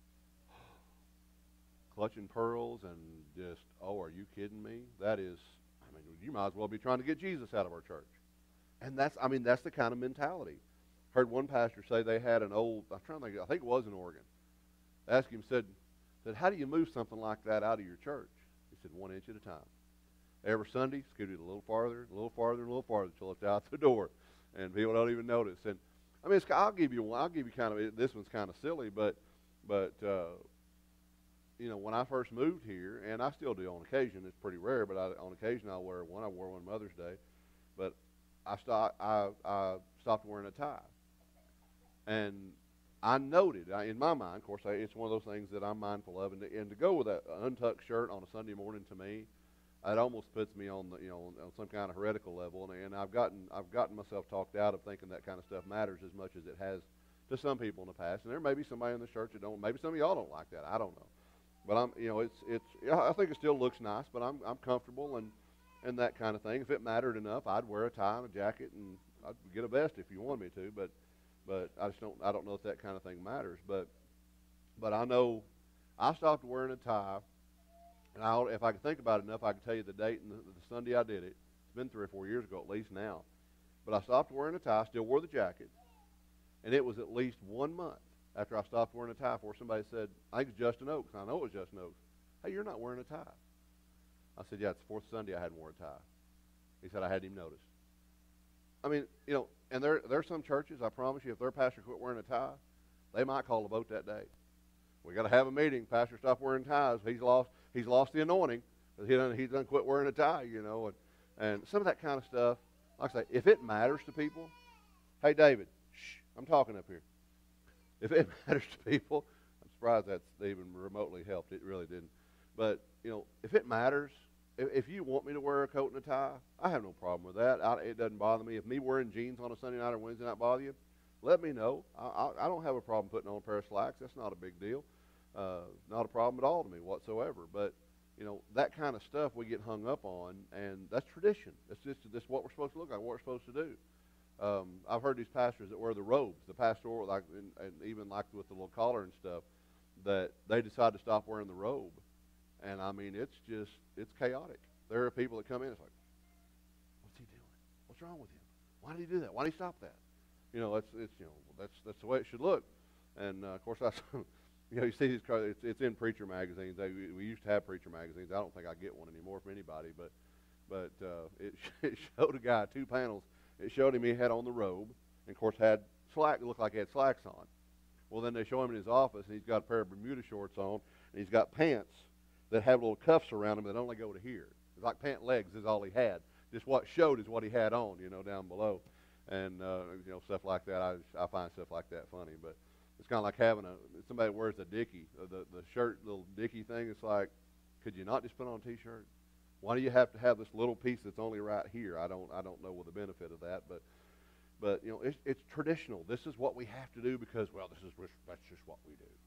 Clutching pearls and just, oh, are you kidding me? That is, I mean, you might as well be trying to get Jesus out of our church. And that's, I mean, that's the kind of mentality. Heard one pastor say they had an old, I'm trying to think, I think it was an organ. Asked him, said, said, how do you move something like that out of your church? He said, one inch at a time. Every Sunday, scoot it a little farther, a little farther, a little farther until it's out the door, and people don't even notice. And I mean, it's, I'll give you one. I'll give you kind of this one's kind of silly, but but uh, you know, when I first moved here, and I still do on occasion. It's pretty rare, but I, on occasion I'll wear one. I wore one Mother's Day, but I stopped. I, I stopped wearing a tie, and I noted I, in my mind. Of course, I, it's one of those things that I'm mindful of, and to, and to go with an untucked shirt on a Sunday morning to me, it almost puts me on the, you know, on some kind of heretical level, and, and I've gotten I've gotten myself talked out of thinking that kind of stuff matters as much as it has to some people in the past. And there may be somebody in the church that don't. Maybe some of y'all don't like that. I don't know, but I'm you know it's it's I think it still looks nice, but I'm I'm comfortable and and that kind of thing. If it mattered enough, I'd wear a tie and a jacket, and I'd get a vest if you wanted me to. But but I just don't I don't know if that kind of thing matters. But but I know I stopped wearing a tie. And I'll, if I can think about it enough, I can tell you the date and the, the Sunday I did it. It's been three or four years ago at least now. But I stopped wearing a tie, still wore the jacket, and it was at least one month after I stopped wearing a tie before somebody said, I think it's Justin Oaks. I know it was Justin Oaks. Hey, you're not wearing a tie. I said, yeah, it's the fourth Sunday I hadn't worn a tie. He said, I hadn't even noticed. I mean, you know, and there, there are some churches, I promise you, if their pastor quit wearing a tie, they might call a vote that day. We got to have a meeting. Pastor stopped wearing ties. He's lost. He's lost the anointing. He done. He's done quit wearing a tie. You know, and and some of that kind of stuff. Like I say, if it matters to people, hey David, shh, I'm talking up here. If it matters to people, I'm surprised that's even remotely helped. It really didn't. But you know, if it matters, if, if you want me to wear a coat and a tie, I have no problem with that. I, it doesn't bother me. If me wearing jeans on a Sunday night or Wednesday night bother you, let me know. I, I, I don't have a problem putting on a pair of slacks. That's not a big deal. Uh, not a problem at all to me whatsoever. But, you know, that kind of stuff we get hung up on, and that's tradition. That's just that's what we're supposed to look like, what we're supposed to do. Um, I've heard these pastors that wear the robes, the pastoral, like, and, and even like with the little collar and stuff, that they decide to stop wearing the robe. And, I mean, it's just, it's chaotic. There are people that come in, it's like, what's he doing? What's wrong with him? Why did he do that? Why did he stop that? You know, it's it's you know that's that's the way it should look. And uh, of course, I, you know, you see these cars. It's, it's in preacher magazines. They, we used to have preacher magazines. I don't think I get one anymore from anybody. But but uh, it, it showed a guy two panels. It showed him he had on the robe, and of course had slack. It looked like he had slacks on. Well, then they show him in his office, and he's got a pair of Bermuda shorts on, and he's got pants that have little cuffs around them that only go to here. It's like pant legs is all he had. Just what showed is what he had on, you know, down below. And, uh, you know, stuff like that. I, I find stuff like that funny. But it's kind of like having a, somebody wears a dickie, uh, the, the shirt, little dickie thing. It's like, could you not just put on a T-shirt? Why do you have to have this little piece that's only right here? I don't, I don't know what the benefit of that, but, but you know, it's, it's traditional. This is what we have to do because, well, this is that's just what we do.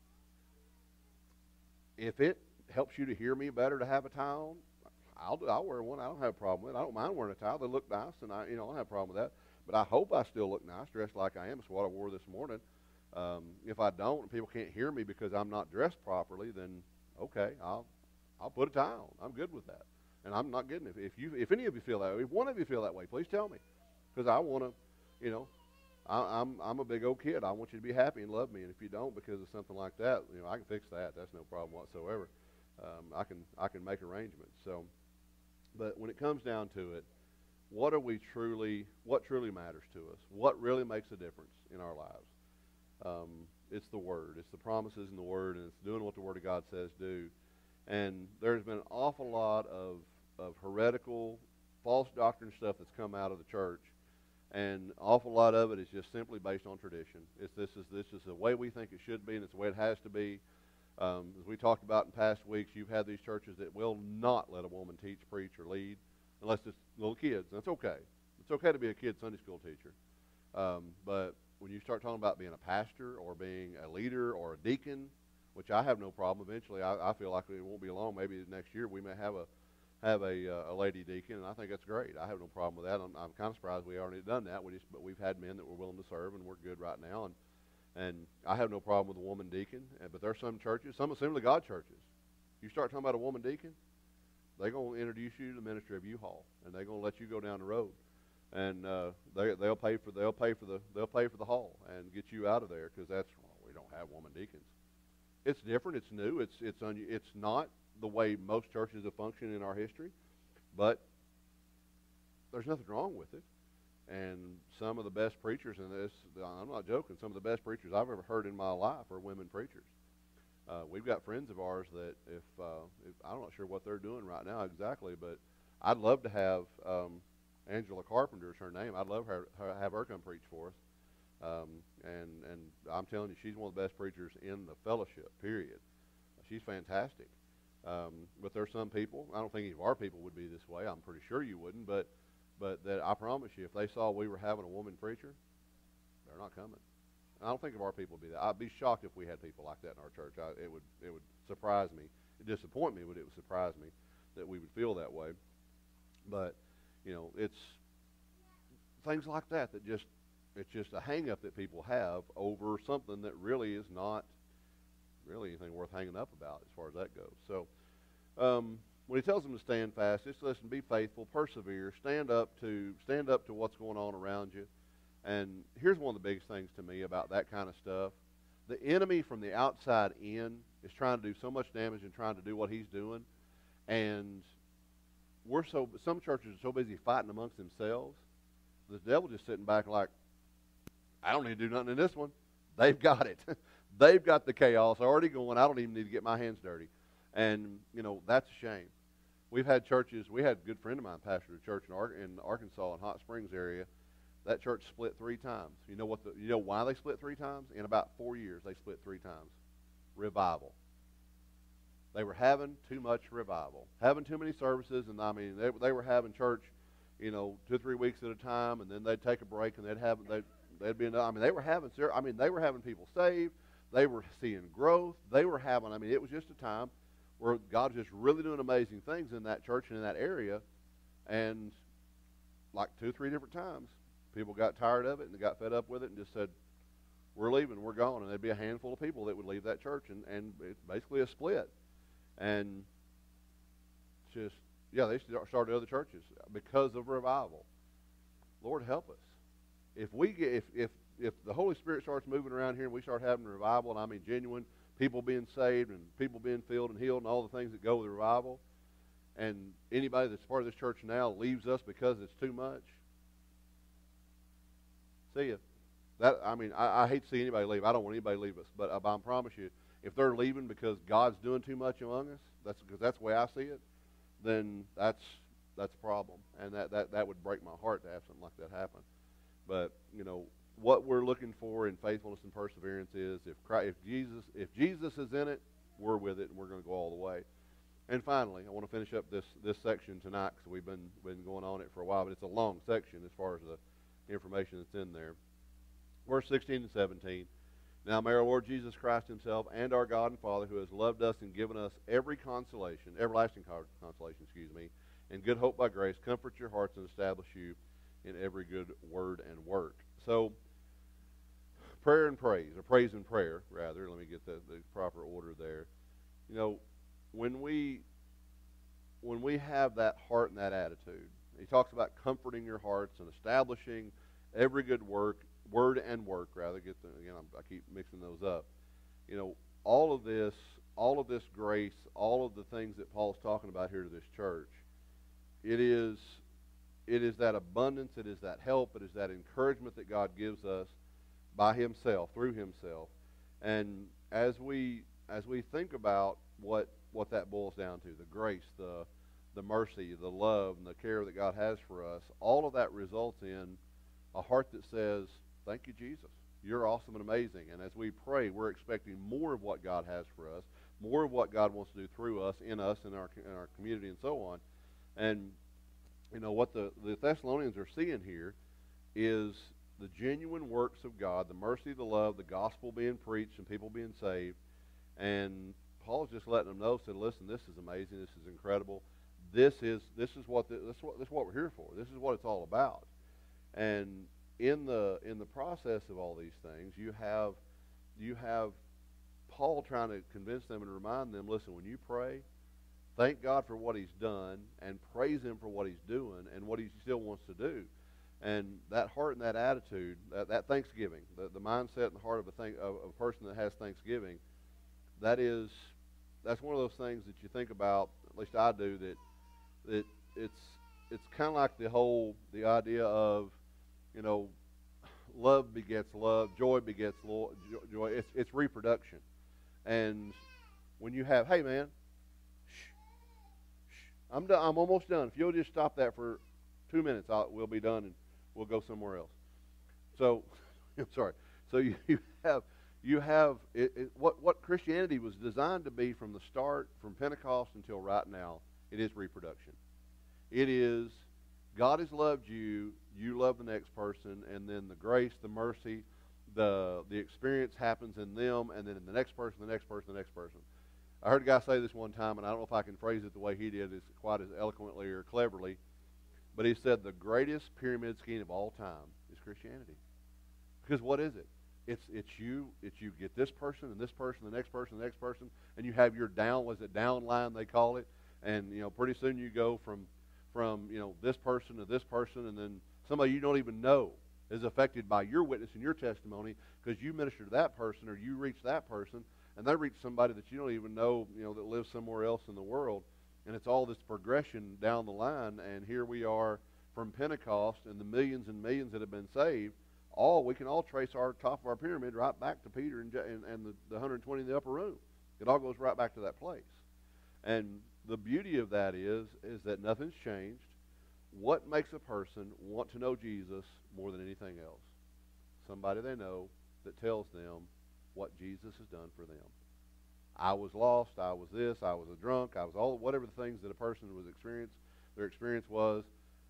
If it helps you to hear me better to have a tie on, I'll do, I'll wear one. I don't have a problem with it. I don't mind wearing a tie. They look nice, and I, you know, I don't have a problem with that. But I hope I still look nice, dressed like I am. It's what I wore this morning. Um, if I don't, and people can't hear me because I'm not dressed properly, then okay, I'll I'll put a tie on. I'm good with that, and I'm not getting it. If you, if any of you feel that way, if one of you feel that way, please tell me, because I want to, you know, I, I'm I'm a big old kid. I want you to be happy and love me, and if you don't because of something like that, you know, I can fix that. That's no problem whatsoever. Um, I can I can make arrangements. So, but when it comes down to it, what are we truly? What truly matters to us? What really makes a difference in our lives? Um, it's the Word. It's the promises in the Word, and it's doing what the Word of God says do. And there's been an awful lot of of heretical, false doctrine stuff that's come out of the church, and an awful lot of it is just simply based on tradition. It's this is this is the way we think it should be, and it's the way it has to be. Um, as we talked about in past weeks, you've had these churches that will not let a woman teach, preach, or lead unless it's little kids. That's okay. It's okay to be a kid Sunday school teacher. Um, but when you start talking about being a pastor or being a leader or a deacon, which I have no problem. Eventually, I, I feel like it won't be long. Maybe next year we may have a have a, uh, a lady deacon, and I think that's great. I have no problem with that. I'm, I'm kind of surprised we already done that. We just, but we've had men that were willing to serve, and we're good right now. And and I have no problem with a woman deacon. But there are some churches, some Assembly of God churches. You start talking about a woman deacon, they're going to introduce you to the ministry of U-Haul, and they're going to let you go down the road, and uh, they they'll pay for they'll pay for the they'll pay for the haul and get you out of there because that's well, we don't have woman deacons. It's different. It's new. It's it's un, it's not the way most churches have functioned in our history, but there's nothing wrong with it. And some of the best preachers in this, I'm not joking, some of the best preachers I've ever heard in my life are women preachers. Uh, we've got friends of ours that if, uh, if I'm not sure what they're doing right now exactly, but I'd love to have um, Angela Carpenter is her name. I'd love her, her have her come preach for us. Um, and and I'm telling you, she's one of the best preachers in the fellowship. Period. She's fantastic. Um, but there's some people. I don't think any of our people would be this way. I'm pretty sure you wouldn't. But but that I promise you, if they saw we were having a woman preacher, they're not coming. I don't think of our people would be that. I'd be shocked if we had people like that in our church. I, it would it would surprise me. It disappoint me, but it would surprise me that we would feel that way. But you know, it's things like that that just it's just a hang-up that people have over something that really is not really anything worth hanging up about as far as that goes. So um, when he tells them to stand fast, just listen, be faithful, persevere, stand up to stand up to what's going on around you. And here's one of the biggest things to me about that kind of stuff. The enemy from the outside in is trying to do so much damage and trying to do what he's doing. And we're so some churches are so busy fighting amongst themselves, the devil just sitting back like, I don't need to do nothing in this one. They've got it. They've got the chaos already going. I don't even need to get my hands dirty. And, you know, that's a shame. We've had churches. We had a good friend of mine pastored a church in, Ar- in Arkansas in Hot Springs area. That church split three times. You know what? The, you know why they split three times? In about four years, they split three times. Revival. They were having too much revival, having too many services, and I mean, they, they were having church, you know, two or three weeks at a time, and then they'd take a break, and they'd have they they'd be. I mean, they were having. I mean, they were having people saved. They were seeing growth. They were having. I mean, it was just a time where God was just really doing amazing things in that church and in that area, and like two, three different times, people got tired of it and they got fed up with it and just said, we're leaving, we're gone. And there'd be a handful of people that would leave that church, and, and it's basically a split. And just, yeah, they started other churches because of revival. Lord help us. if we get if if if the Holy Spirit starts moving around here and we start having a revival, and I mean genuine people being saved and people being filled and healed and all the things that go with the revival, and anybody that's part of this church now leaves us because it's too much, see ya. That I mean, I, I hate to see anybody leave. I don't want anybody to leave us, but I, I promise you, if they're leaving because God's doing too much among us, that's because that's the way I see it. Then that's that's a problem, and that, that that would break my heart to have something like that happen. But you know what we're looking for in faithfulness and perseverance is if Christ, if Jesus if Jesus is in it, we're with it, and we're going to go all the way. And finally, I want to finish up this this section tonight because we've been been going on it for a while, but it's a long section as far as the information that's in there. Verse sixteen and seventeen. Now may our Lord Jesus Christ himself and our God and Father, who has loved us and given us every consolation, everlasting consolation, excuse me, and good hope by grace, comfort your hearts and establish you in every good word and work. So, prayer and praise, or praise and prayer, rather. Let me get the, the proper order there. You know, when we when we have that heart and that attitude, he talks about comforting your hearts and establishing every good work, word and work, rather. Get the, again, I'm, I keep mixing those up. You know, all of this, all of this grace, all of the things that Paul's talking about here to this church, it is, it is that abundance, it is that help, it is that encouragement that God gives us by Himself, through Himself. And as we as we think about what what that boils down to, the grace, the the mercy, the love, and the care that God has for us, all of that results in a heart that says, thank you, Jesus. You're awesome and amazing. And as we pray, we're expecting more of what God has for us, more of what God wants to do through us, in us, in our in our community, and so on. And, you know, what the, the Thessalonians are seeing here is the genuine works of God, the mercy, the love, the gospel being preached, and people being saved. And Paul's just letting them know, said, listen, this is amazing, this is incredible. This is this is what the, this is what this is what we're here for. This is what it's all about. And in the in the process of all these things, you have you have Paul trying to convince them and remind them, listen, when you pray, thank God for what He's done and praise Him for what He's doing and what He still wants to do. And that heart and that attitude, that, that thanksgiving, the, the mindset and the heart of a, thing, of a person that has thanksgiving, that is that's one of those things that you think about, at least I do, that that it's it's kind of like the whole the idea of, you know, love begets love, joy begets lo- joy. It's it's reproduction. And when you have, hey man, shh, shh, I'm done. I'm almost done. If you'll just stop that for two minutes, I'll, we'll be done and we'll go somewhere else. So, I'm sorry. So you, you have you have it, it, what what Christianity was designed to be from the start, from Pentecost until right now. It is reproduction. It is God has loved you, you love the next person, and then the grace, the mercy, the the experience happens in them, and then in the next person, the next person, the next person. I heard a guy say this one time, and I don't know if I can phrase it the way he did, it's quite as eloquently or cleverly, but he said the greatest pyramid scheme of all time is Christianity. Because what is it? It's it's you, it's you get this person and this person, the next person, the next person, and you have your down, was it down line they call it? And, you know, pretty soon you go from, from, you know, this person to this person, and then somebody you don't even know is affected by your witness and your testimony because you minister to that person or you reach that person, and they reach somebody that you don't even know, you know, that lives somewhere else in the world. And it's all this progression down the line, and here we are from Pentecost and the millions and millions that have been saved. All we can all trace our top of our pyramid right back to Peter and, and, and the, the one hundred twenty in the upper room. It all goes right back to that place. And the beauty of that is, is that nothing's changed. What makes a person want to know Jesus more than anything else? Somebody they know that tells them what Jesus has done for them. I was lost, I was this, I was a drunk, I was all, whatever the things that a person was experienced, their experience was,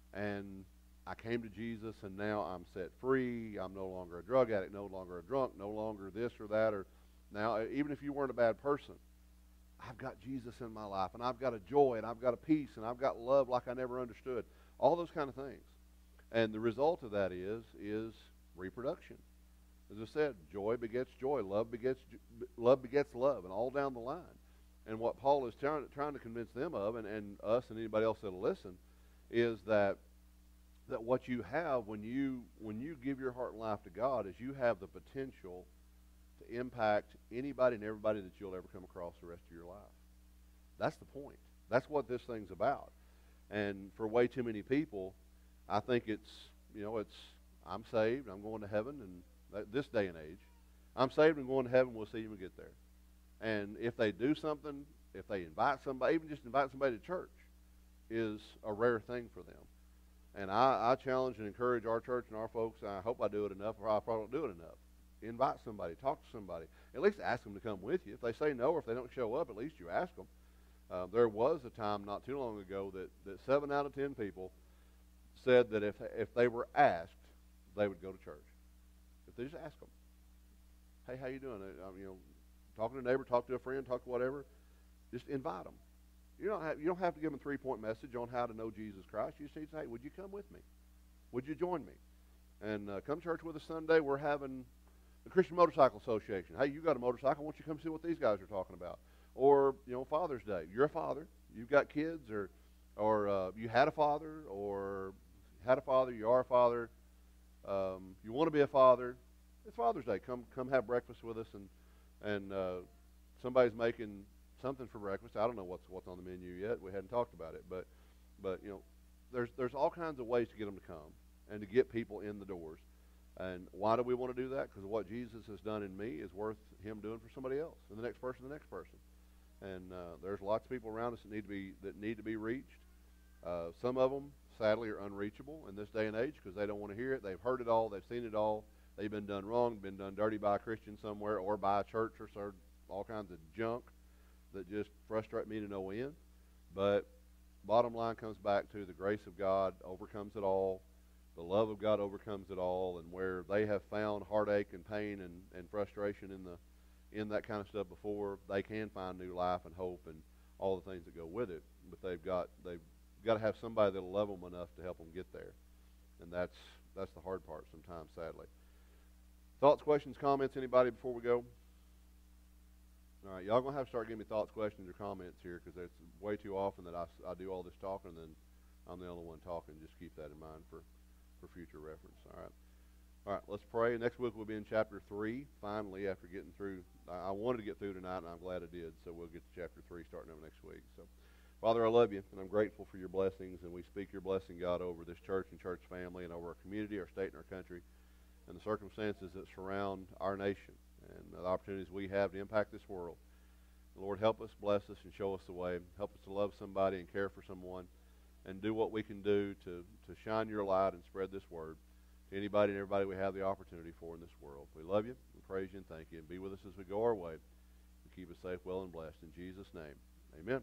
and I came to Jesus and now I'm set free. I'm no longer a drug addict, no longer a drunk, no longer this or that, or now, even if you weren't a bad person, I've got Jesus in my life, and I've got a joy, and I've got a peace, and I've got love like I never understood. All those kind of things. And the result of that is is reproduction. As I said, joy begets joy, love begets love begets love, and all down the line. And what Paul is trying, trying to convince them of, and, and us and anybody else that'll listen, is that that what you have when you when you give your heart and life to God is you have the potential to impact anybody and everybody that you'll ever come across the rest of your life. That's the point. That's what this thing's about. And for way too many people, I think it's, you know, it's, I'm saved, I'm going to heaven, and this day and age, I'm saved and going to heaven, we'll see when we get there. And if they do something, if they invite somebody, even just invite somebody to church, is a rare thing for them. And I, I challenge and encourage our church and our folks, and I hope I do it enough, or I probably don't do it enough. Invite somebody, talk to somebody. At least ask them to come with you. If they say no, or if they don't show up, at least you ask them. Uh, there was a time not too long ago that, that seven out of ten people said that if if they were asked, they would go to church. If they just ask them, hey, how you doing? Uh, you know, talking to a neighbor, talk to a friend, talk to whatever. Just invite them. You don't have you don't have to give them a three-point message on how to know Jesus Christ. You just need to say, hey, would you come with me? Would you join me? And uh, come to church with us Sunday. We're having the Christian Motorcycle Association. Hey, you got a motorcycle. Why don't you come see what these guys are talking about? Or, you know, Father's Day. You're a father. You've got kids, or or uh, you had a father, or had a father, you are a father. Um, you want to be a father. It's Father's Day. Come come have breakfast with us, and and uh, somebody's making something for breakfast. I don't know what's what's on the menu yet. We hadn't talked about it, but but you know, there's there's all kinds of ways to get them to come and to get people in the doors. And why do we want to do that? Because what Jesus has done in me is worth Him doing for somebody else, and the next person, the next person. And uh, there's lots of people around us that need to be that need to be reached. Uh, some of them, sadly, are unreachable in this day and age because they don't want to hear it. They've heard it all. They've seen it all. They've been done wrong, been done dirty by a Christian somewhere or by a church or so, all kinds of junk that just frustrate me to no end. But bottom line comes back to the grace of God overcomes it all. The love of God overcomes it all. And where they have found heartache and pain and, and frustration in the in that kind of stuff before, they can find new life and hope and all the things that go with it. But they've got they've got to have somebody that'll love them enough to help them get there, and that's that's the hard part sometimes, sadly. Thoughts, questions, comments, anybody before we go? All right, y'all gonna have to start giving me thoughts, questions, or comments here, because it's way too often that I, I do all this talking and then I'm the only one talking. Just keep that in mind for for future reference. All right. All right, let's pray. Next week we'll be in chapter three, finally, after getting through. I, I wanted to get through tonight, and I'm glad I did, so we'll get to chapter three starting up next week. So, Father, I love you, and I'm grateful for your blessings, and we speak your blessing, God, over this church and church family and over our community, our state, and our country, and the circumstances that surround our nation and the opportunities we have to impact this world. Lord, help us, bless us, and show us the way. Help us to love somebody and care for someone and do what we can do to, to shine your light and spread this word to anybody and everybody we have the opportunity for in this world. We love you, we praise you, and thank you. And be with us as we go our way. And keep us safe, well, and blessed. In Jesus' name, amen.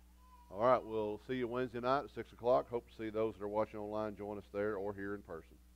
All right, we'll see you Wednesday night at six o'clock. Hope to see those that are watching online join us there or here in person.